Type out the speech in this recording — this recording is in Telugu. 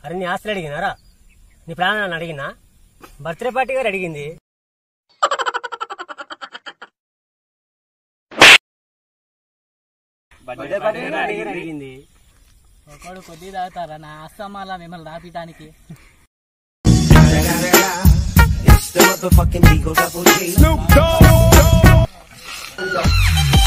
అరే నీ ఆస్తులు అడిగినారా? నీ ప్రాణాలను అడిగినా? బర్త్డే పార్టీ గారు అడిగింది. అడిగింది. ఒకడు కొద్ది తాగుతారా నా అస్తమాల మిమ్మల్ని రాపీయటానికి? It's the motherfucking Eagle Double G. Snoop Dogg.